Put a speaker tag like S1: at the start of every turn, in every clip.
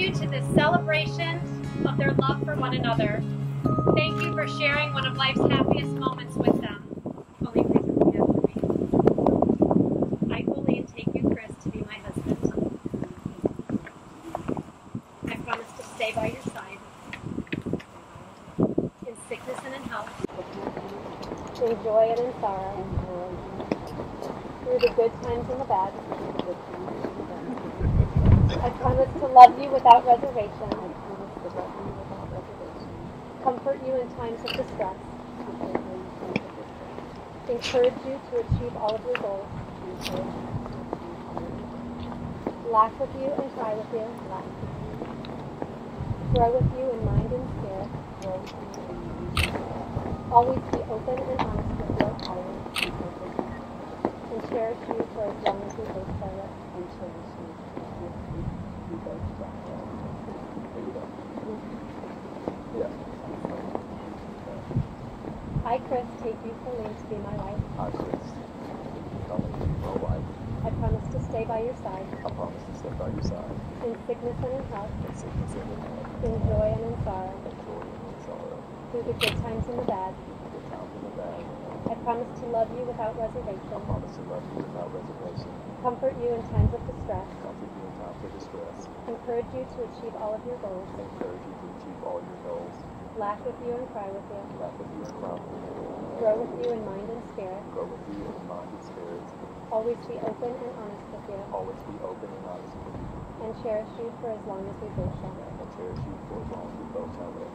S1: you to this celebration of their love for one another. Thank you for sharing one of life's happiest moments with them. Colleen, please repeat after me. I, Colleen, take you, Chris, to be my husband. I promise to stay by your side in sickness and in health, in joy and in sorrow, through the good times and the bad. I promise to love you without reservation, comfort you in times of distress, encourage you to achieve all of your goals, laugh with you and cry with you, grow with you in mind and spirit, always be open and honest with you, and cherish you for as long as we both shall live. I, Chris, take you, Colleen, to be my wife.
S2: I, Chris, Colleen, my wife.
S1: I promise to stay by your side.
S2: I promise to stay by your side.
S1: In sickness and in health.
S2: In sickness and in health.
S1: In joy and in sorrow.
S2: In joy and in sorrow.
S1: Through the good times and the bad.
S2: Through the good times and the bad.
S1: I promise to love you without reservation.
S2: I promise to love you without reservation.
S1: Comfort you in times of distress.
S2: Comfort you in times of distress.
S1: Encourage you to achieve all of your goals.
S2: Encourage you to achieve all your goals.
S1: Laugh with you and cry with you.
S2: Laugh with you and cry with you.
S1: Grow with you in mind and spirit.
S2: Grow with you in mind and spirit.
S1: Always be open and honest with you.
S2: Always be open and honest with you.
S1: And cherish you for as long as we both shall live.
S2: And cherish you for as long as we both shall live.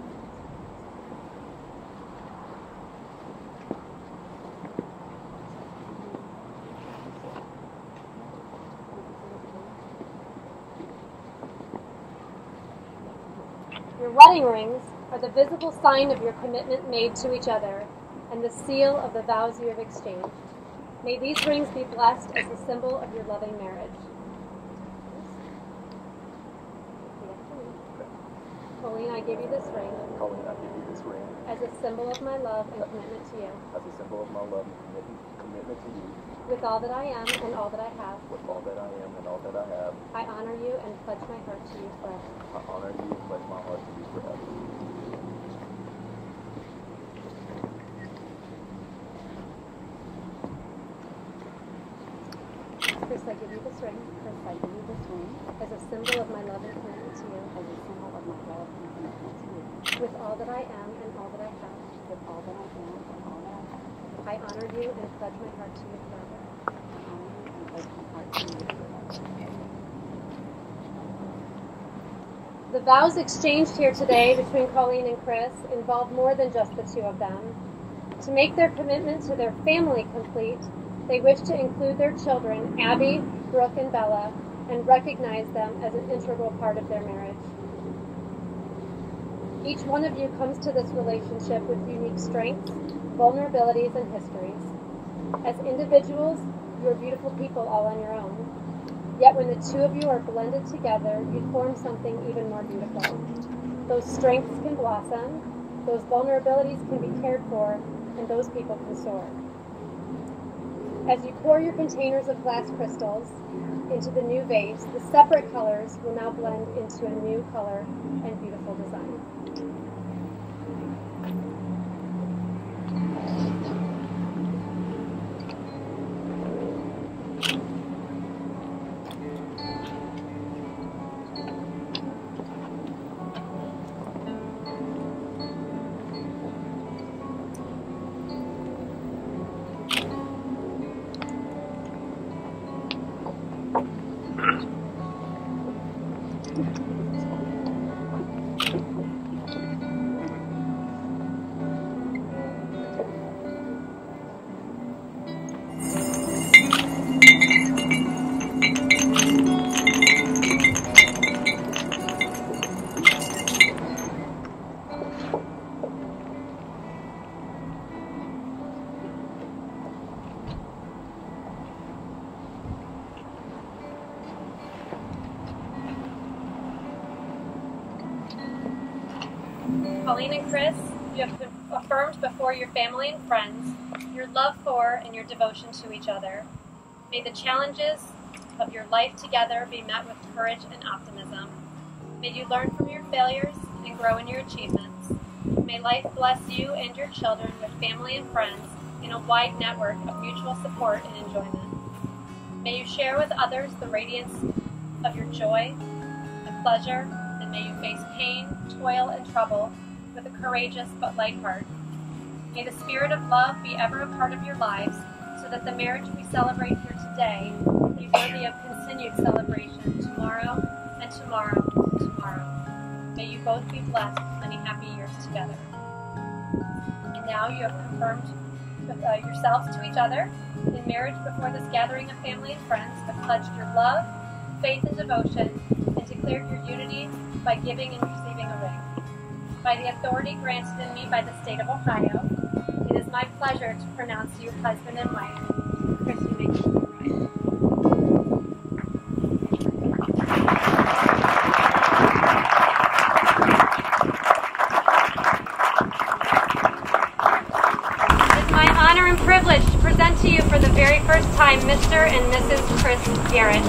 S1: Your wedding rings are the visible sign of your commitment made to each other and the seal of the vows you have exchanged. May these rings be blessed as a symbol of your loving marriage. Colleen, I give you this ring.
S2: Colleen, I give you this ring.
S1: As a symbol of my love and commitment to you.
S2: As a symbol of my love and commitment to you.
S1: With all that I am and all that I have.
S2: With all that I am and all that I have.
S1: I honor you and pledge my heart to you forever.
S2: I honor you and pledge my heart to you forever.
S1: Chris, I give you this ring.
S3: Chris, I give you this ring.
S1: As a symbol of my love and commitment to you.
S3: As a symbol of my love and commitment to you.
S1: With all that I am and all that I have.
S3: With all that I am and all that I have.
S1: I honor you and pledge my heart to you forever.
S3: I honor you and pledge my heart to you forever.
S1: The vows exchanged here today between Colleen and Chris involve more than just the two of them. To make their commitment to their family complete, they wish to include their children, Abby, Brooke, and Bella, and recognize them as an integral part of their marriage. Each one of you comes to this relationship with unique strengths, vulnerabilities, and histories. As individuals, you are beautiful people all on your own. Yet when the two of you are blended together, you form something even more beautiful. Those strengths can blossom, those vulnerabilities can be cared for, and those people can soar. As you pour your containers of glass crystals into the new vase, the separate colors will now blend into a new color and beautiful design. Colleen and Chris, you have affirmed before your family and friends your love for and your devotion to each other. May the challenges of your life together be met with courage and optimism. May you learn from your failures and grow in your achievements. May life bless you and your children with family and friends in a wide network of mutual support and enjoyment. May you share with others the radiance of your joy and pleasure, and may you face pain, toil, and trouble with a courageous but light heart. May the spirit of love be ever a part of your lives, so that the marriage we celebrate here today be worthy of continued celebration tomorrow and tomorrow and tomorrow. May you both be blessed with many happy years together. And now you have confirmed yourselves to each other in marriage before this gathering of family and friends, have pledged your love, faith, and devotion, and declared your unity by giving and receiving a ring. By the authority granted in me by the state of Ohio, it is my pleasure to pronounce you husband and wife. Chris, you may keep the bride. It is my honor and privilege to present to you for the very first time Mr. and Mrs. Chris Garrett.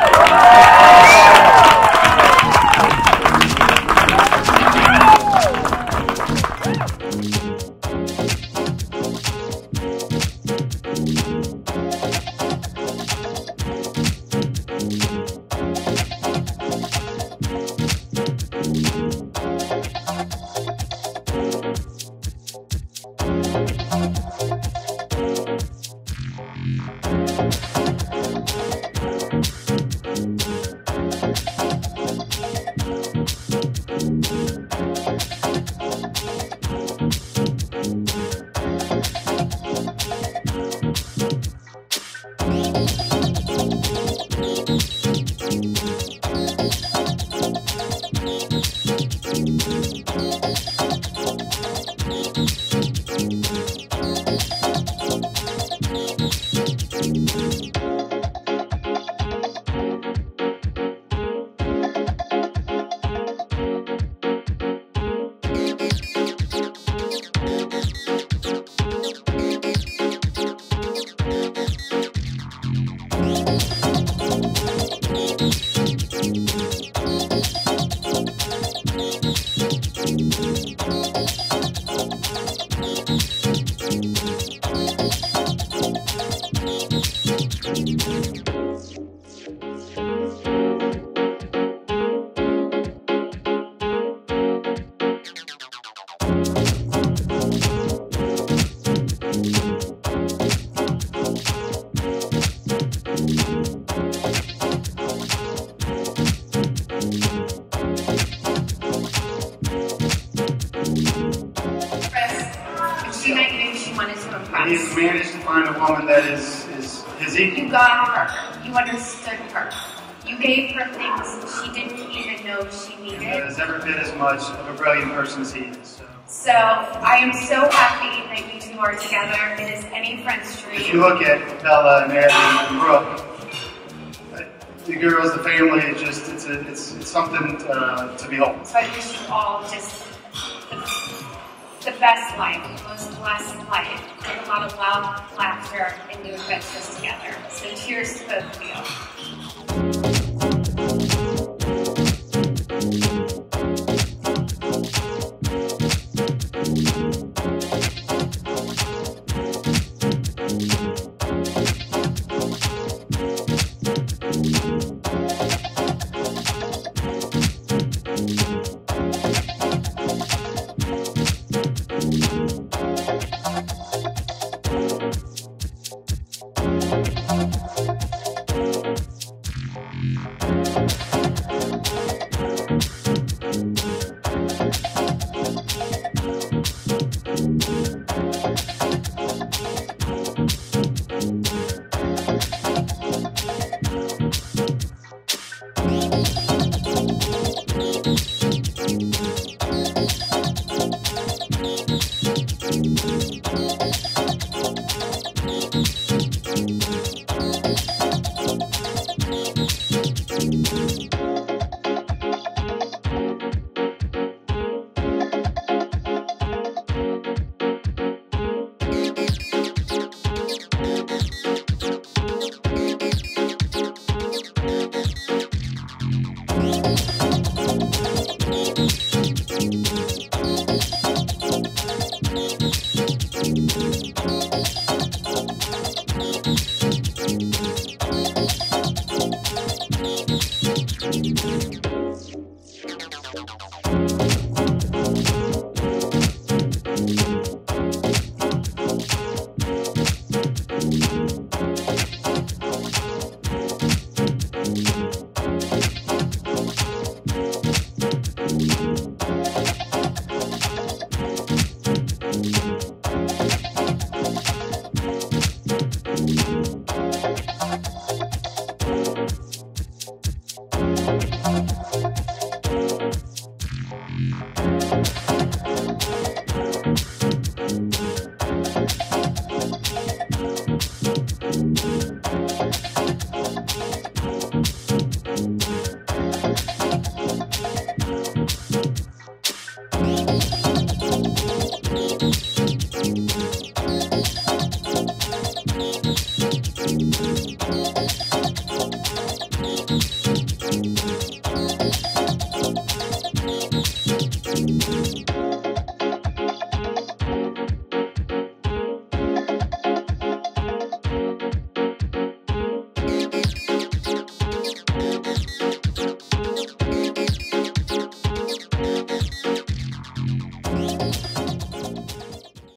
S4: He's managed to find a woman that is his equal.
S5: You got her. You understood her. You gave her things she didn't even know she needed.
S4: That has every bit as much of a brilliant person as he is.
S5: So I am so happy that you two are together. It is any friend's dream.
S4: If you look at Bella and Abby and Brooke, the girls, the family, it's something to behold.
S5: So I wish you all just the best life, the most blessed life, with a lot of love, laughter, and new adventures together. So cheers to both of you.
S6: Thank you.